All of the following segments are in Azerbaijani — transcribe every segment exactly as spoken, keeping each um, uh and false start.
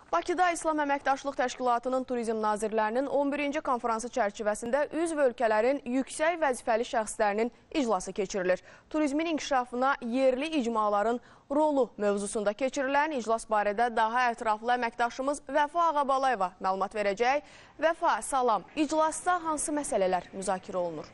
Bakıda İslam Əməkdaşlıq Təşkilatının Turizm Nazirlərinin on birinci konferansı çərçivəsində üzv ölkələrin yüksək vəzifəli şəxslərinin iclası keçirilir. Turizmin inkişafına yerli icmaların rolu mövzusunda keçirilən iclas barədə daha ətraflı əməkdaşımız Vəfa Ağabalayeva məlumat verəcək. Vəfa, salam. İclasda hansı məsələlər müzakirə olunur?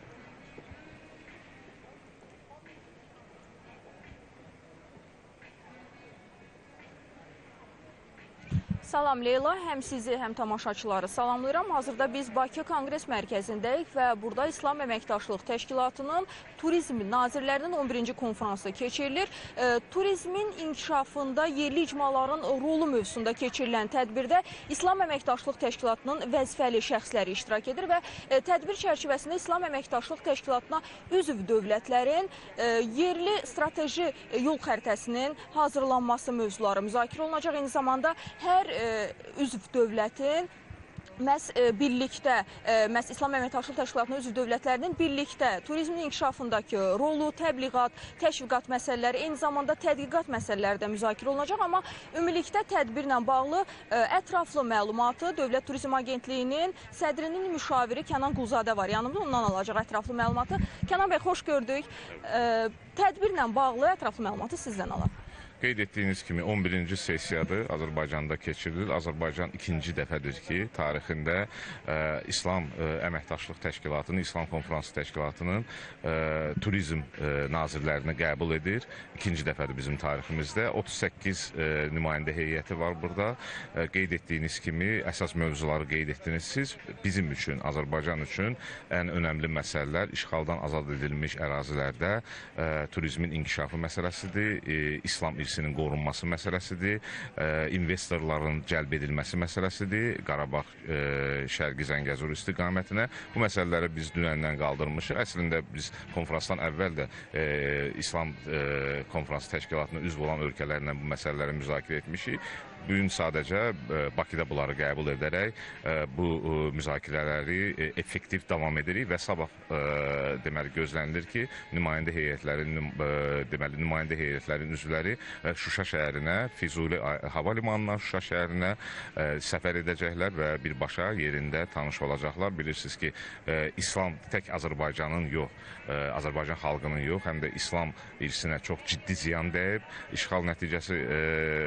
Salam Leyla, həm sizi, həm tamaşaçıları salamlayıram. Hazırda biz Bakı Konqres Mərkəzindəyik və burada İslam Əməkdaşlıq Təşkilatının Turizm Nazirlərinin on birinci konferansı keçirilir. E, turizmin inkişafında yerli icmaların rolu mövzusunda keçirilən tədbirdə İslam Əməkdaşlıq Təşkilatının vəzifəli şəxsləri iştirak edir və e, tədbir çərçivəsində İslam Əməkdaşlıq Təşkilatına üzv dövlətlərin e, yerli strateji yol xəritəsinin hazırlanması mövzuları müzakirə olunacaq. Eyni zamanda hər e, üzv dövlətin məhz e, birlikdə, e, məhz İslam Əməkdaşlıq Təşkilatının üzv dövlətlərinin birlikdə turizmin inkişafındakı rolu, təbliğat, təşviqat məsələləri, eyni zamanda tədqiqat məsələləri də müzakirə olunacaq. Amma ümumilikdə tədbirlə bağlı e, ətraflı məlumatı Dövlət Turizm Agentliyinin sədrinin müşaviri Kənan Quluzadə var yanımda, ondan alacaq ətraflı məlumatı. Kənan bəy, xoş gördük. E, tədbirlə bağlı ətraflı məlumatı sizdən alaq. Qeyd etdiyiniz kimi on birinci sessiyadır Azərbaycanda keçirilir. Azərbaycan ikinci dəfədir ki, tarixində e, İslam e, Əməkdaşlıq Təşkilatının, İslam Konferansı Təşkilatının e, turizm e, nazirlərini qəbul edir. İkinci dəfədir bizim tariximizdə. otuz səkkiz e, nümayəndə heyəti var burada. E, qeyd etdiyiniz kimi əsas mövzuları qeyd etdiniz siz. Bizim üçün, Azərbaycan üçün ən önəmli məsələlər işğaldan azad edilmiş ərazilərdə e, turizmin inkişafı məsələsidir. E, İslam irsinin qorunması məsələsidir, e, investorların cəlb edilməsi məsələsidir, Qarabağ e, Şərqi Zəngəzur istiqamətinə. Bu məsələləri biz dünəndən qaldırmışıq. Əslində biz konferansdan əvvəl də e, İslam e, Konferansı Təşkilatına üzv olan ölkələrlə bu məsələləri müzakirə etmişik. Bugün sadəcə e, Bakıda bunları qəbul edərək e, bu e, müzakirələri e, effektiv davam edirik və sabah e, deməli gözlənilir ki, nümayəndə heyətlərin e, deməli nümayəndə heyətlərin üzvləri e, Şuşa şəhərinə, Füzuli hava limanına, Şuşa şəhərinə e, səfər edəcəklər və birbaşa yerində tanış olacaqlar. Bilirsiniz ki, e, İslam tək Azərbaycanın yox, e, Azərbaycan xalqının yox, həm də İslam irsinə çox ciddi ziyan dəyib. İşğal nəticəsi e,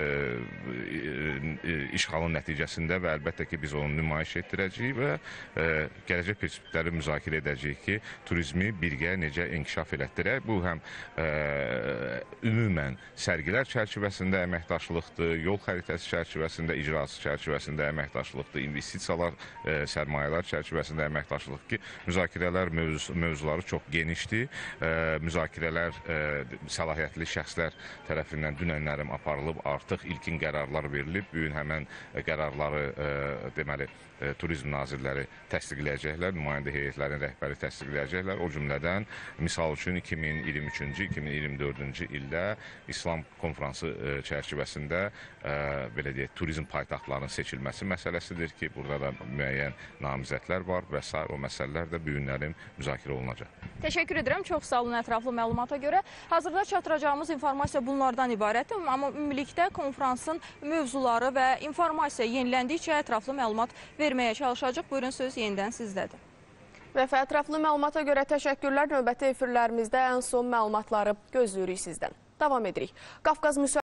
işğalın nəticəsində və əlbəttə ki, biz onu nümayiş etdirəcəyik və e, gələcək perspektivləri müzakirə edəcəyik ki, turizmi birgə necə inkişaf elətdirək. Bu həm e, ümumən sərgilər çərçivəsində əməkdaşlıqdır, yol xəritəsi çərçivəsində, icrası çərçivəsində əməkdaşlıqdır, investisiyalar, e, sərmayələr çərçivəsində əməkdaşlıq ki, müzakirələr mövzu, mövzuları çox genişdir. E, müzakirələr e, səlahiyyətli şəxslər tərəfindən dünənlərim aparılıb, artıq ilkin qərarlar verilib. Bu gün həmən qərarları e, deməli e, turizm nazirləri təsdiqləyəcəklər, nümayəndə heyətlərin rəhbəri təsdiqləyəcəklər. O cümlədən misal üçün iki min iyirmi üçüncü iki min iyirmi dördüncü ildə İslam konferansı e, çərçivəsində e, belə deyək, turizm paytaxtlarının seçilməsi məsələsidir ki, burada da müəyyən namizədlər var və sair o məsələlər də bu günlərin müzakirə olunacaq. Təşəkkür edirəm. Çox sağ olun ətraflı məlumata görə. Hazırda çatdıracağımız informasiya bunlardan ibarətdir, amma ümumilikdə konferansın mövzuları və informasiya yeniləndikcə ətraflı məlumat verməyə çalışacaq. Buyurun, söz yenidən sizdədir. Vəfa, ətraflı məlumata görə təşəkkürlər. Növbəti efirlərimizdə ən son məlumatları gözləyirik sizdən. Davam edirik. Qafqaz